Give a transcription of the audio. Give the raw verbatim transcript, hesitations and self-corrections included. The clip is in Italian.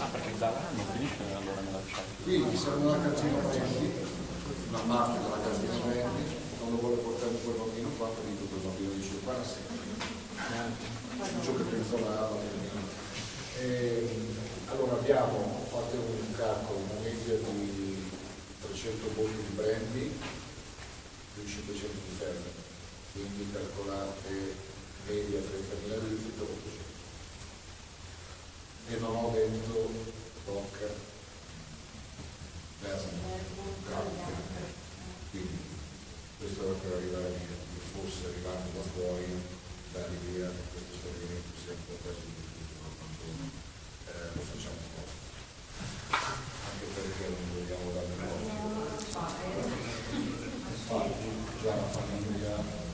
Ah, perché da là non finisce allora nella chat. Quindi se una canzone prendi, una parte della canzone prendi, non lo vuole portare quel bambino qua, per dico quel bambino dice guarda sempre. Ciò che pensava. Allora abbiamo fatto un calcolo, una media di trecento botti di brandy più cinquecento di ferro, quindi calcolate media trentamila litri per ottocento. E non ho dentro vodka, verso, quindi questo era per arrivare a